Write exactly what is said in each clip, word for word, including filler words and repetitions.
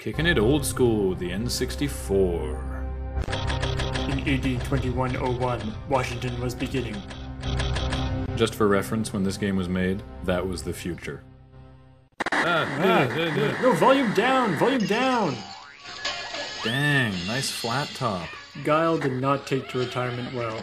Kicking it old school with the N sixty-four. In A D twenty-one oh one, Washington was beginning. Just for reference, when this game was made, that was the future. Ah, Ah, no, volume down, volume down! Dang, nice flat top. Guile did not take to retirement well.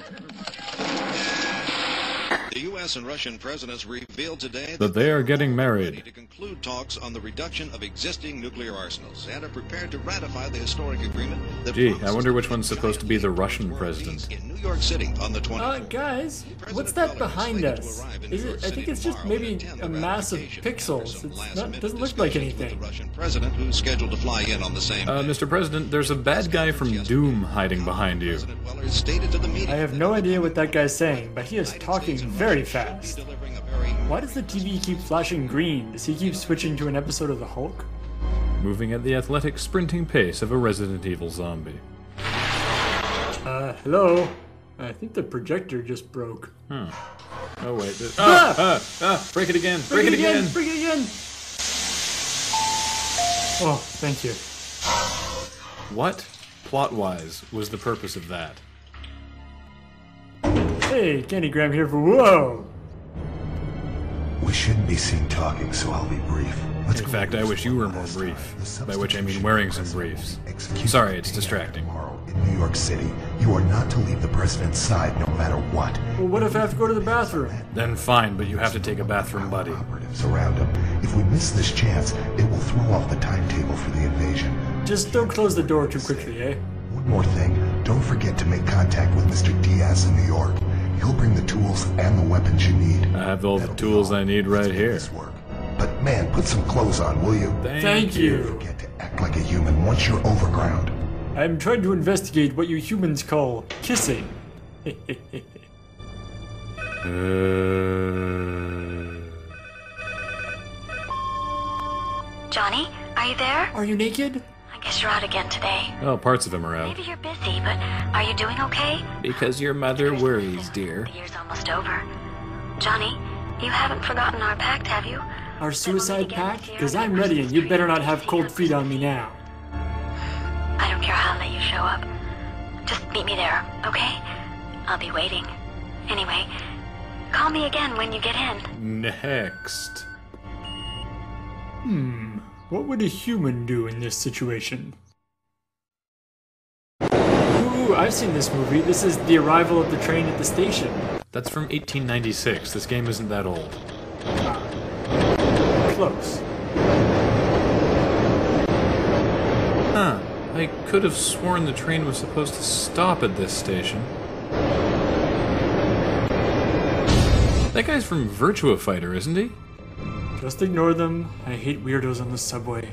The U S and Russian presidents revealed today That they are getting married. to conclude talks on the reduction of existing nuclear arsenals and are prepared to ratify the historic agreement that Gee, I promises wonder which one's to supposed to be the Russian president. in New York City on the Uh, twenty-fourth. guys, what's that behind us? Is it? I think it's just maybe a mass of pixels. It's not, doesn't look like anything. The Russian president who's scheduled to fly in on the same Uh, day. Mister President, there's a bad guy from Doom hiding behind you. President Weller stated to the media I have no idea what that guy's saying, but he is talking very fast. delivering a very Why does the T V keep flashing green? Does he keep switching to an episode of the Hulk? Moving at the athletic, sprinting pace of a Resident Evil zombie. Uh, hello? I think the projector just broke. Hmm. Oh wait. This, ah, ah! Ah! Break it again! Break, it again! Break it again! Oh, thank you. What, plot-wise, was the purpose of that? Hey, Candygram here for whoa! We shouldn't be seen talking, so I'll be brief. Let's In go fact, over I this wish you one were more last brief, time. The by which I mean substitution wearing some president briefs. will be executed Sorry, it's day distracting. after tomorrow in New York City. You are not to leave the president's side no matter what. Well, what if I have to go to the bathroom? Then fine, but you have to take a bathroom, buddy. Operatives around him. If we miss this chance, it will throw off the timetable for the invasion. Just don't close the door too quickly, eh? One more thing, don't forget to make contact with Mister Diaz in New York. He'll bring the tools and the weapons you need. I have all the That'll be tools all. I need Let's right make here. this work. But man, put some clothes on, will you? Thank, Thank you. Forget to act like a human once you're overground. I'm trying to investigate what you humans call kissing. Uh... Johnny, are you there? Are you naked? I guess you're out again today. Well, parts of him are out. Maybe you're busy, but are you doing okay? Because your mother worries, dear. The year's almost over. Johnny, you haven't forgotten our pact, have you? Our suicide pact? Because I'm ready and you better not have cold feet on me now. I don't care how late you show up. Just meet me there, okay? I'll be waiting. Anyway, call me again when you get in. Next. Hmm, what would a human do in this situation? Ooh, I've seen this movie. This is The Arrival of the Train at the Station. That's from eighteen ninety-six. This game isn't that old. Close. Huh. I could have sworn the train was supposed to stop at this station. That guy's from Virtua Fighter, isn't he? Just ignore them. I hate weirdos on the subway.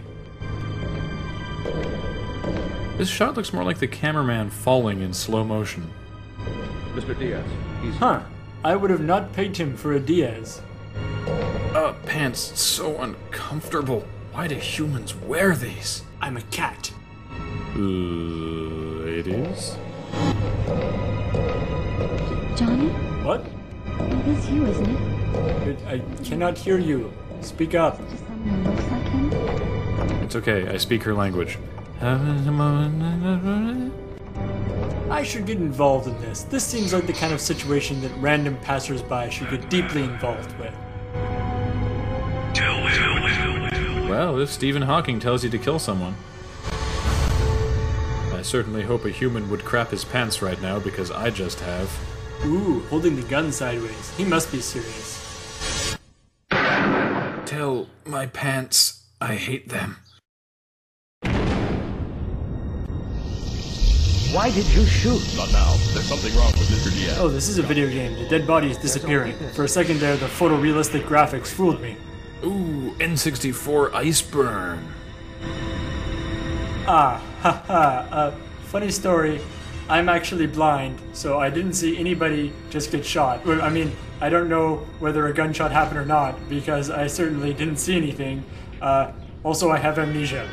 This shot looks more like the cameraman falling in slow motion. Mister Diaz, he's... Huh. I would have not pegged him for a Diaz. Uh, pants, so uncomfortable. Why do humans wear these? I'm a cat. Ladies? Johnny? What? It is you, isn't it? I, I cannot hear you. Speak up. Just someone who looks like him? It's okay, I speak her language. I should get involved in this. This seems like the kind of situation that random passersby should get deeply involved with. Well, if Stephen Hawking tells you to kill someone. I certainly hope a human would crap his pants right now, because I just have. Ooh, holding the gun sideways. He must be serious. Tell my pants I hate them. Why did you shoot? Not now. There's something wrong with Mister Diaz. Oh, this is a video game. The dead body is disappearing. For a second there, the photorealistic graphics fooled me. Ooh, N sixty-four Iceburn. Ah, haha, uh, funny story. I'm actually blind, so I didn't see anybody just get shot. Well, I mean, I don't know whether a gunshot happened or not, because I certainly didn't see anything. Uh, also, I have amnesia.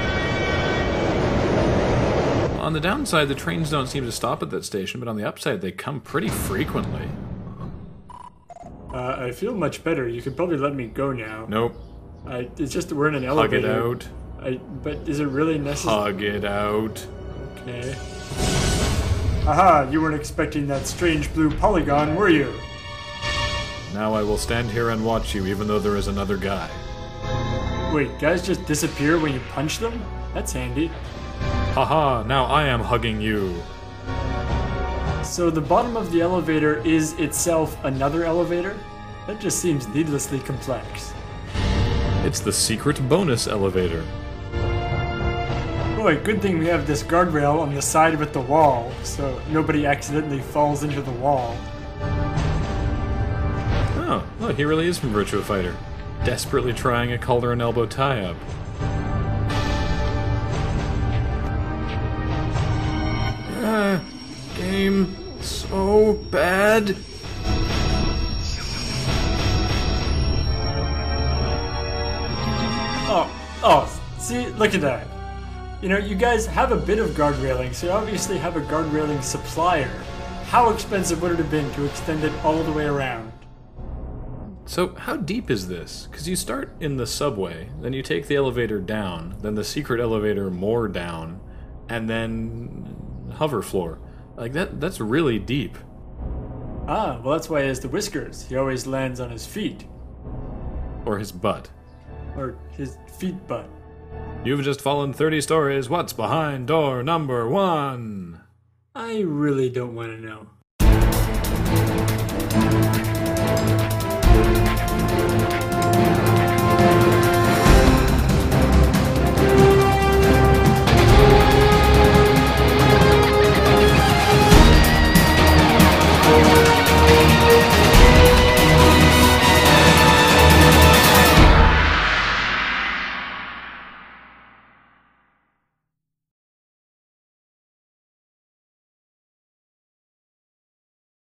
On the downside, the trains don't seem to stop at that station, but on the upside, they come pretty frequently. Uh, I feel much better. You could probably let me go now. Nope. I, it's just that we're in an Hug it elevator. out. I, but is it really necessary? Hug it out. Okay. Aha, you weren't expecting that strange blue polygon, were you? Now I will stand here and watch you, even though there is another guy. Wait, guys just disappear when you punch them? That's handy. Haha, now I am hugging you. So the bottom of the elevator is itself another elevator? That just seems needlessly complex. It's the secret bonus elevator. Boy, good thing we have this guardrail on the side with the wall, so nobody accidentally falls into the wall. Oh, look, he really is from Virtua Fighter. Desperately trying a collar and elbow tie-up. Ah, game so bad. Oh, oh, see, look at that. You know, you guys have a bit of guard railing, so you obviously have a guard railing supplier. How expensive would it have been to extend it all the way around? So, how deep is this? Because you start in the subway, then you take the elevator down, then the secret elevator more down, and then hover floor. Like, that that's really deep. Ah, well that's why he has the whiskers. He always lands on his feet. Or his butt. Or his feet butt. You've just fallen thirty stories. What's behind door number one? I really don't want to know.